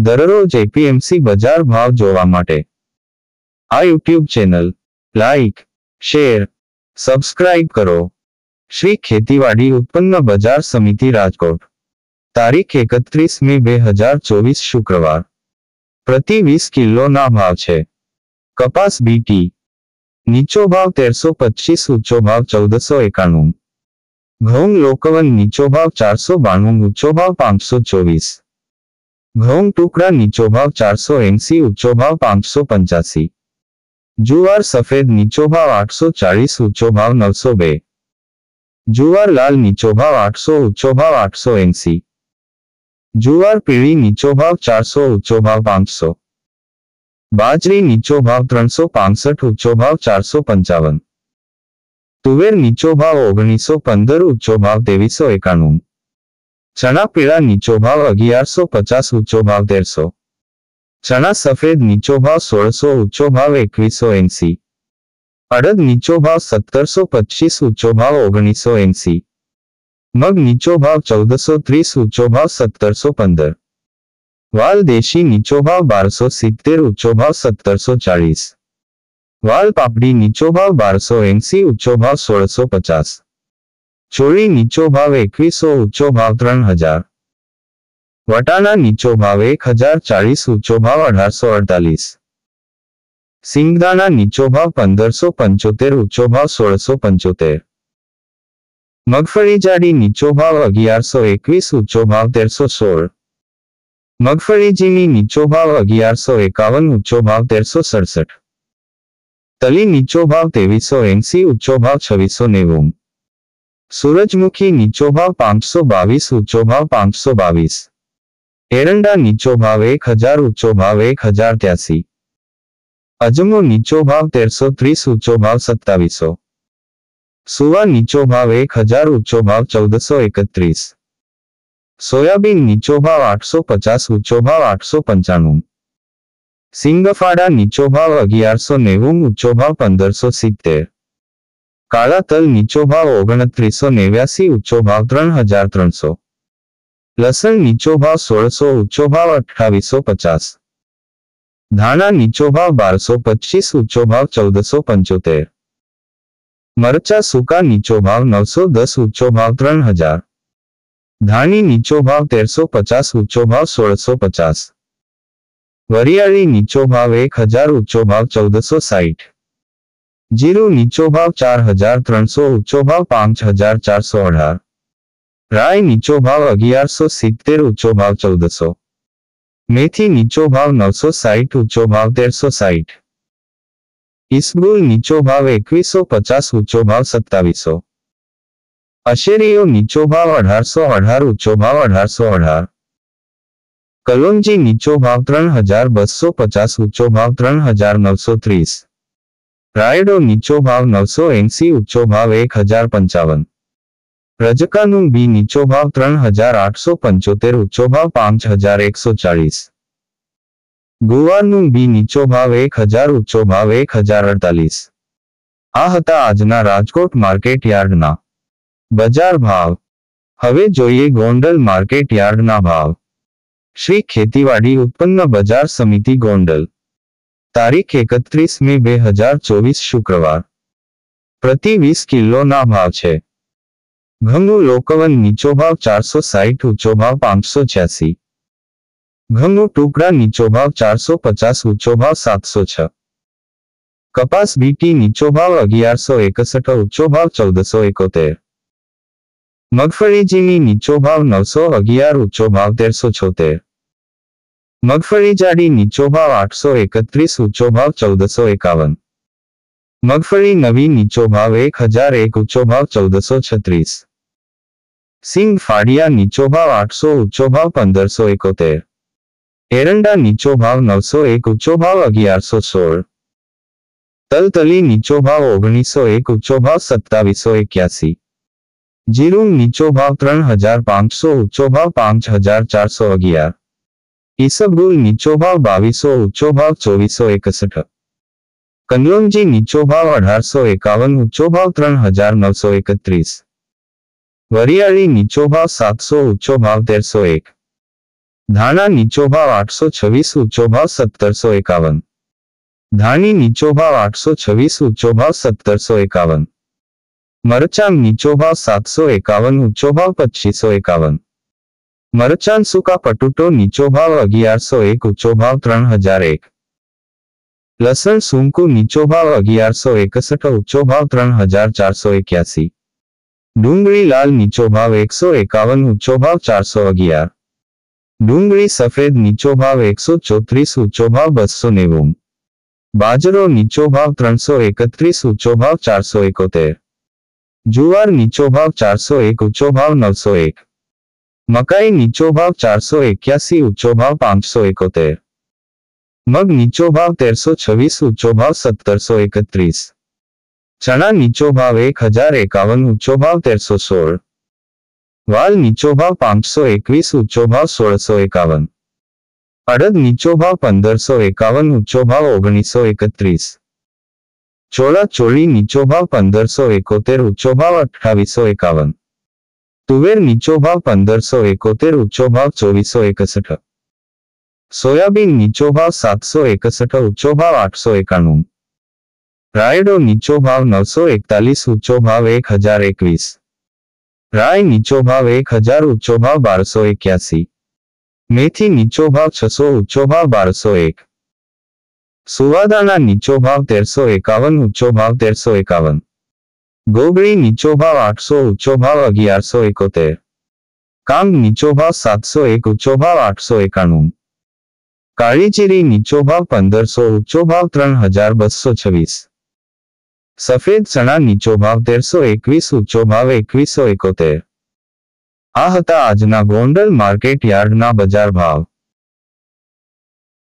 દરરોજ એપીએમસી બજાર ભાવ જોવા માટે આ YouTube channel like, share, subscribe કરો. શ્રી ખેતીવાડી ઉત્પન્ન બજાર સમિતિ રાજકોટ. તારીખ 31 મે 2024 શુક્રવાર. પ્રતિ 20 કિલોના ભાવ છે. કપાસ બીટી નીચો ભાવ 1325, ઊંચો ભાવ 1491. ઘઉં લોકવન નીચો ભાવ 492, ઊંચો ભાવ 524. ઘઉં ટુકડા નીચો ભાવ 480, ઊંચો ભાવ 585. જુવાર સફેદ નીચો ભાવ 840, ઊંચો ભાવ 902. જુવાર લાલ નીચો ભાવ 800, ઊંચો ભાવ 880. જુવાર પીળી નીચો ભાવ 400, ઊંચો ભાવ 500. બાજરી નીચો ભાવ 365, ઊંચો ભાવ 455. તુવેર નીચો ભાવ 1915, ઊંચો ભાવ 2391. ચણા પીળા નીચો ભાવ 1150, ઊંચો ભાવ 1300. ચણા સફેદ નીચો ભાવ 1600, ઊંચો ભાવ 2180. અડદ નીચો ભાવ 1725, ઊંચો ભાવ 1980. મગ નીચો ભાવ 1430, ઊંચો ભાવ 1715. વાલ દેશી નીચો ભાવ 1270, ઊંચો ભાવ 1740. વાલ પાપડી નીચો ભાવ 1280, ઊંચો ભાવ 1650. ચોળી નીચો ભાવ 2100, ઊંચો ભાવ 3000. વટાણા નીચો ભાવ 1040, ઊંચો ભાવ 1848. સિંગદાણા નીચો ભાવ 1575, ઊંચો ભાવ 1675. મગફળી જાડી નીચો ભાવ 1121, ઊંચો ભાવ 1316. મગફળી ઝીણી નીચો ભાવ 1151, ઊંચો ભાવ 1367. તલી નીચો ભાવ 2380, ઊંચો ભાવ 2690. સૂરજમુખી નીચો ભાવ 522, ઊંચો ભાવ 522. એરંડા નીચો ભાવ 1000, ઊંચો ભાવ 1083. અજમો નીચો ભાવ 1330, ઊંચો ભાવ 2700. સુવા નીચો ભાવ 1000, ઊંચો ભાવ 1431. સોયાબીન નીચો ભાવ 850, ઊંચો ભાવ 895. સિંગફાડા નીચો ભાવ 1190, ઊંચો ભાવ 1570. કાળા તલ નીચો ભાવ 2989, ઊંચો ભાવ 3300. લસણ નીચો ભાવ 1600, ઊંચો ભાવ 2850. ધાણા નીચો ભાવ 1225, ઊંચો ભાવ 1475. મરચા સૂકા નીચો ભાવ 910, ઊંચો ભાવ 3000. ધાણી નીચો ભાવ 1350, ઊંચો ભાવ 1650. વરિયાળી નીચો ભાવ 1000, ઊંચો ભાવ 1460. જીરું નીચો ભાવ 4300, ઊંચો ભાવ 5418. રાઈ નીચો ભાવ 1170, ઊંચો ભાવ 1400. મેથી નીચો ભાવ 960, ઊંચો ભાવ 1360. ઈસબગુલ નીચો ભાવ 2150, ઊંચો ભાવ 2700. અશેરીઓ નીચો ભાવ 1818, ઊંચો ભાવ 1818. કલોંજી નીચો ભાવ 3250, ઊંચો ભાવ 3930. રાયડો નીચો ભાવ 980, ઊંચો ભાવ 1055. રજકાનું બી નીચો ભાવ 3875, ઊંચો ભાવ 5140. ગુવારનું બી નીચો ભાવ 1000, ઊંચો ભાવ 1048. આ હતા આજના રાજકોટ માર્કેટ યાર્ડના બજાર ભાવ. હવે જોઈએ ગોંડલ માર્કેટ યાર્ડના ભાવ. શ્રી ખેતીવાડી ઉત્પન્ન બજાર સમિતિ ગોંડલ. તારીખ 31 મે 2024 શુક્રવાર. પ્રતિ 20 કિલોના ભાવ છે. ઘઉં લોકવન નીચો ભાવ 460, ઊંચો ભાવ 586. ઘઉં ટુકડા નીચો ભાવ 450, ઊંચો ભાવ 706. કપાસ બીટી નીચો ભાવ 1161, ઊંચો ભાવ 1471. મગફળી ઝીણી નીચો ભાવ 911, ઊંચો ભાવ 1376. મગફળી જાડી નીચો ભાવ 831, ઊંચો ભાવ 1451. મગફળી નવી નીચો ભાવ 1001, ઊંચો ભાવ 1436. સિંગ ફાડિયા નીચો ભાવ 800, ઊંચો ભાવ 1571. એરંડા નીચો ભાવ 901, ઊંચો ભાવ 1116. તલતલી નીચો ભાવ 1901, ઊંચો ભાવ 2781. જીરું નીચો ભાવ 3500, ઊંચો ભાવ 5411. ઈસબગુલ નીચો ભાવ 2200, ઊંચો ભાવ 2461. કન્લોંજી નીચો ભાવ 1851, ઊંચો ભાવ 3931. વરિયાળી નીચો ભાવ 700, ઊંચો ભાવ 1301. ધાણા નીચો ભાવ 826, ઊંચો ભાવ 1751. ધાણી નીચો ભાવ 826, ઊંચો ભાવ 1751. મરચાં નીચો ભાવ 751, ઊંચો ભાવ 2551. મરચાં સૂકા પટુટો નીચો ભાવ 1101, ઊંચો ભાવ 3001. લસણ સૂકું નીચો ભાવ 1161, ઊંચો ભાવ 3481. ડુંગળી લાલ નીચો ભાવ 151, ઊંચો ભાવ 411. ડુંગળી સફેદ નીચો ભાવ 134, ઊંચો ભાવ 290. બાજરો નીચો ભાવ 331, ઊંચો ભાવ 471. જુવાર નીચો ભાવ 401, ઊંચો ભાવ 901. મકાઈ નીચો ભાવ 481, ઊંચો ભાવ 571. મગ નીચો ભાવ 1326, ઊંચો ભાવ 1731. ચણા નીચો ભાવ 1051, ઊંચો ભાવ 1316. વાલ નીચો ભાવ 521, ઊંચો ભાવ 1651. અડદ નીચો ભાવ 1551, ઊંચો ભાવ 1931. ચોળા ચોળી નીચો ભાવ 1571, ઊંચો ભાવ 2851. તુવેર નીચો ભાવ 1571, ઊંચો ભાવ 2461. સોયાબીન નીચો ભાવ 761, ઊંચો ભાવ 891. રાયડો નીચો ભાવ 941, ઊંચો ભાવ 1021. રાય નીચો ભાવ 1000, ઊંચો ભાવ 1281. મેથી નીચો ભાવ 600, ઊંચો ભાવ 1201. સુવાદાના નીચો ભાવ 1351, ઊંચો ભાવ 1351. ગોગળી નીચો ભાવ 800, ઊંચો ભાવ 1171. કાંગ નીચો ભાવ 701, ઊંચો ભાવ 891. કાળી જીરી નીચો ભાવ 1500, ઊંચો ભાવ 3226. સફેદ ચણા નીચો ભાવ 1321, ઊંચો ભાવ 2171. આ હતા આજના ગોંડલ માર્કેટ યાર્ડના બજાર ભાવ.